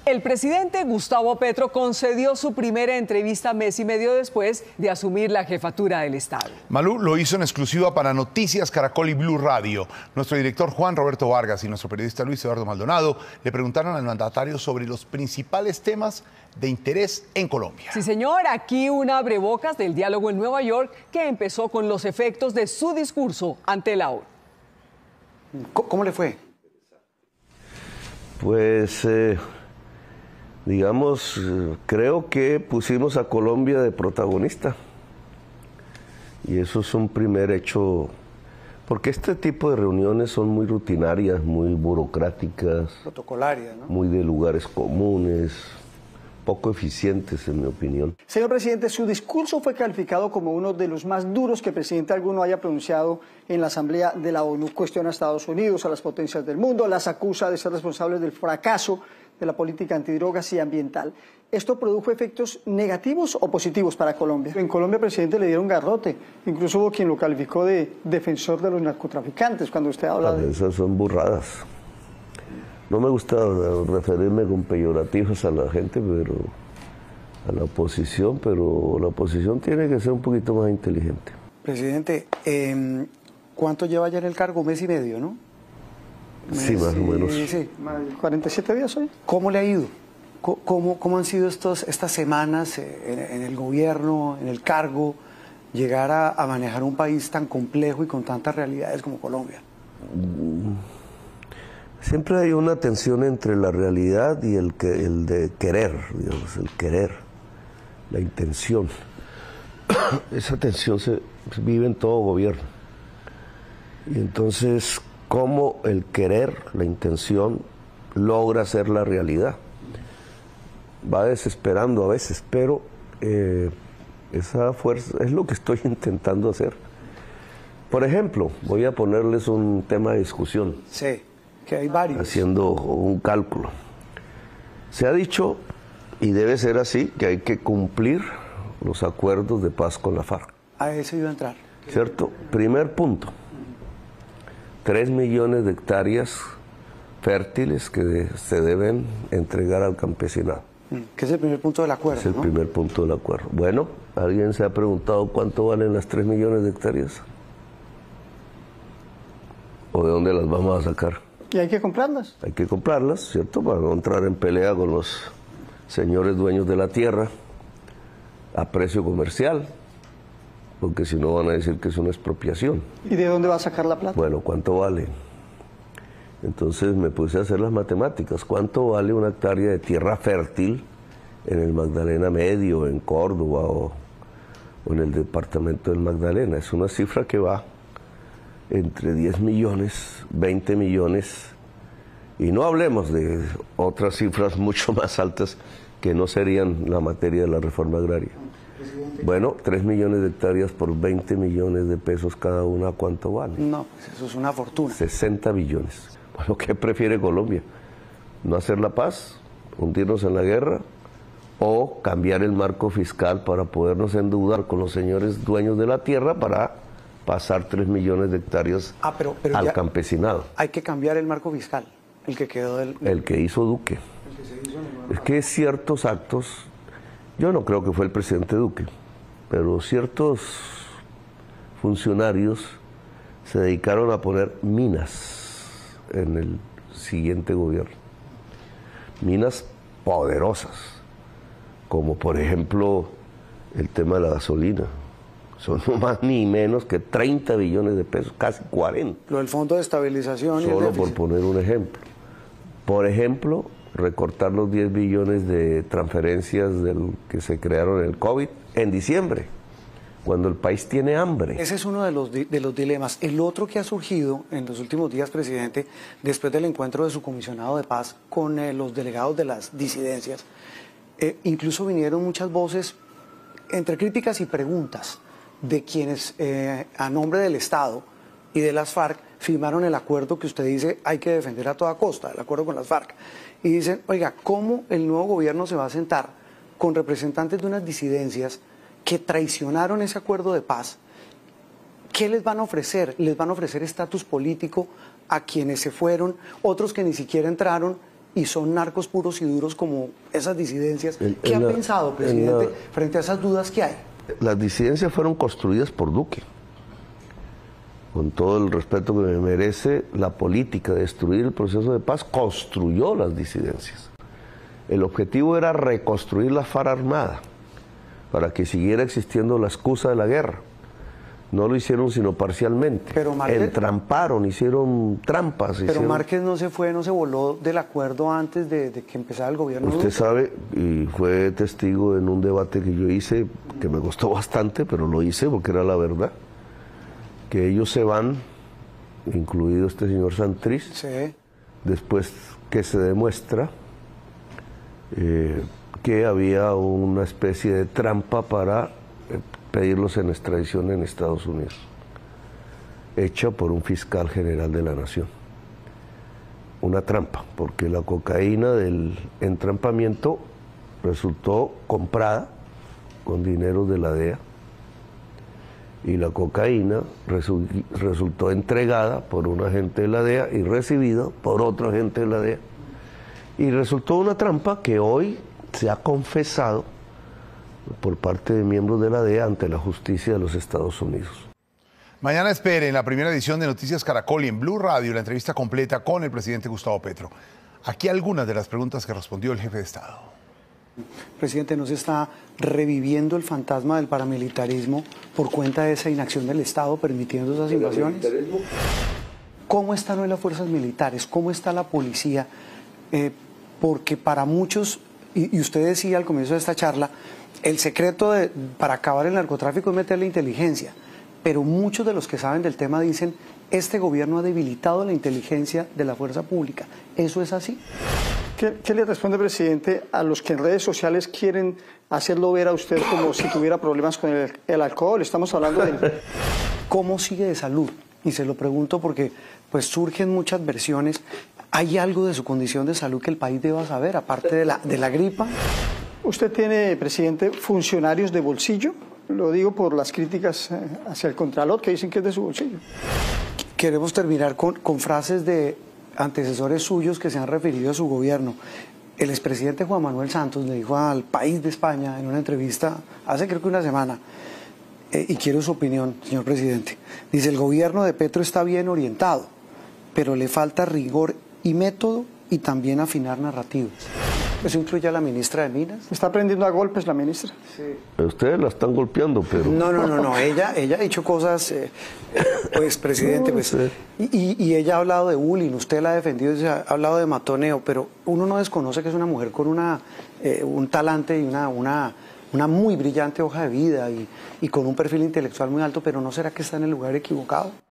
El presidente Gustavo Petro concedió su primera entrevista mes y medio después de asumir la jefatura del Estado. Malú lo hizo en exclusiva para Noticias Caracol y Blue Radio. Nuestro director Juan Roberto Vargas y nuestro periodista Luis Eduardo Maldonado le preguntaron al mandatario sobre los principales temas de interés en Colombia. Sí, señor, aquí un abrebocas del diálogo en Nueva York que empezó con los efectos de su discurso ante la ONU. ¿Cómo le fue? Pues, digamos, creo que pusimos a Colombia de protagonista. Y eso es un primer hecho, porque este tipo de reuniones son muy rutinarias, muy burocráticas, protocolarias, ¿no? Muy de lugares comunes, poco eficientes en mi opinión. Señor presidente, su discurso fue calificado como uno de los más duros que presidente alguno haya pronunciado en la Asamblea de la ONU. Cuestiona a Estados Unidos, a las potencias del mundo, las acusa de ser responsables del fracaso de la política antidrogas y ambiental. ¿Esto produjo efectos negativos o positivos para Colombia? En Colombia, presidente, le dieron garrote. Incluso hubo quien lo calificó de defensor de los narcotraficantes cuando usted habla de... Esas son burradas. No me gusta referirme con peyorativos a la gente, pero a la oposición, pero la oposición tiene que ser un poquito más inteligente. Presidente, ¿cuánto lleva ya en el cargo? Un mes y medio, ¿no? Sí, más o menos. Sí, 47 días hoy. ¿Cómo le ha ido? ¿Cómo han sido estas semanas en el gobierno, en el cargo, llegar a manejar un país tan complejo y con tantas realidades como Colombia? Siempre hay una tensión entre la realidad y el de querer, digamos, el querer, la intención. Esa tensión se vive en todo gobierno. Y entonces, ¿cómo el querer, la intención, logra ser la realidad? Va desesperando a veces, pero esa fuerza es lo que estoy intentando hacer. Por ejemplo, voy a ponerles un tema de discusión. Sí. Que hay varios. Haciendo un cálculo. Se ha dicho, y debe ser así, que hay que cumplir los acuerdos de paz con la FARC. A eso iba a entrar. ¿Cierto? Primer punto. 3 millones de hectáreas fértiles que se deben entregar al campesinado. Que es el primer punto del acuerdo, Es el primer punto del acuerdo. Bueno, ¿alguien se ha preguntado cuánto valen las 3 millones de hectáreas? ¿O de dónde las vamos a sacar? ¿Y hay que comprarlas? Hay que comprarlas, ¿cierto? Para no entrar en pelea con los señores dueños de la tierra a precio comercial, porque si no van a decir que es una expropiación. ¿Y de dónde va a sacar la plata? Bueno, ¿cuánto vale? Entonces me puse a hacer las matemáticas. ¿Cuánto vale una hectárea de tierra fértil en el Magdalena Medio, en Córdoba o en el departamento del Magdalena? Es una cifra que va entre 10 millones, 20 millones, y no hablemos de otras cifras mucho más altas que no serían la materia de la reforma agraria. Bueno, 3 millones de hectáreas por 20 millones de pesos cada una, ¿cuánto vale? No, eso es una fortuna. 60 billones. Bueno, ¿qué prefiere Colombia? ¿No hacer la paz? ¿Hundirnos en la guerra? ¿O cambiar el marco fiscal para podernos endeudar con los señores dueños de la tierra para pasar 3 millones de hectáreas al campesinado? Hay que cambiar el marco fiscal, el que quedó del... El que hizo Duque. Es que ciertos actos, yo no creo que fue el presidente Duque, pero ciertos funcionarios se dedicaron a poner minas en el siguiente gobierno. Minas poderosas, como por ejemplo el tema de la gasolina. Son no más ni menos que 30 billones de pesos, casi 40. Lo del Fondo de Estabilización. Solo por poner un ejemplo. Por ejemplo, recortar los 10 billones de transferencias que se crearon en el COVID en diciembre, cuando el país tiene hambre. Ese es uno de los dilemas. El otro que ha surgido en los últimos días, presidente, después del encuentro de su comisionado de paz con los delegados de las disidencias, incluso vinieron muchas voces entre críticas y preguntas de quienes a nombre del Estado y de las FARC firmaron el acuerdo que usted dice hay que defender a toda costa, el acuerdo con las FARC. Y dicen, oiga, ¿cómo el nuevo gobierno se va a sentar con representantes de unas disidencias que traicionaron ese acuerdo de paz? ¿Qué les van a ofrecer? ¿Les van a ofrecer estatus político a quienes se fueron, otros que ni siquiera entraron y son narcos puros y duros como esas disidencias. ¿Qué ha pensado, presidente, frente a esas dudas que hay? Las disidencias fueron construidas por Duque. Con todo el respeto que me merece, la política de destruir el proceso de paz construyó las disidencias. El objetivo era reconstruir la FARC armada para que siguiera existiendo la excusa de la guerra. No lo hicieron sino parcialmente. Pero Márquez, entramparon, hicieron trampas. Pero Márquez no se fue, no se voló del acuerdo antes de que empezara el gobierno. Usted sabe, y fue testigo en un debate que yo hice, que me costó bastante, pero lo hice porque era la verdad, que ellos se van, incluido este señor Santrich, sí, después que se demuestra que había una especie de trampa para pedirlos en extradición en Estados Unidos, hecha por un fiscal general de la nación. Una trampa, porque la cocaína del entrampamiento resultó comprada con dinero de la DEA y la cocaína resultó entregada por un agente de la DEA y recibida por otro agente de la DEA. Y resultó una trampa que hoy se ha confesado por parte de miembros de la DEA ante la justicia de los Estados Unidos. Mañana espere en la primera edición de Noticias Caracol y en Blue Radio la entrevista completa con el presidente Gustavo Petro. Aquí algunas de las preguntas que respondió el jefe de Estado. Presidente, ¿no se está reviviendo el fantasma del paramilitarismo por cuenta de esa inacción del Estado permitiendo esas invasiones? ¿Cómo están hoy las fuerzas militares? ¿Cómo está la policía? Porque para muchos, y usted decía al comienzo de esta charla, el secreto para acabar el narcotráfico es meter la inteligencia, pero muchos de los que saben del tema dicen, este gobierno ha debilitado la inteligencia de la fuerza pública. ¿Eso es así? ¿Qué le responde, presidente, a los que en redes sociales quieren hacerlo ver a usted como si tuviera problemas con el alcohol? Estamos hablando de... ¿Cómo sigue de salud? Y se lo pregunto porque pues surgen muchas versiones. ¿Hay algo de su condición de salud que el país deba saber, aparte de la gripa? ¿Usted tiene, presidente, funcionarios de bolsillo? Lo digo por las críticas hacia el Contralor, que dicen que es de su bolsillo. Queremos terminar con frases de antecesores suyos que se han referido a su gobierno. El expresidente Juan Manuel Santos le dijo al País de España en una entrevista hace creo que una semana, y quiero su opinión, señor presidente. Dice, el gobierno de Petro está bien orientado, pero le falta rigor y método y también afinar narrativas. ¿Eso incluye a la ministra de Minas? ¿Está prendiendo a golpes la ministra? Sí. Ustedes la están golpeando, pero... No. Ella ha dicho cosas, pues, presidente, pues, y ella ha hablado de bullying, usted la ha defendido, ha hablado de matoneo, pero uno no desconoce que es una mujer con un talante y una muy brillante hoja de vida y con un perfil intelectual muy alto, pero ¿no será que está en el lugar equivocado?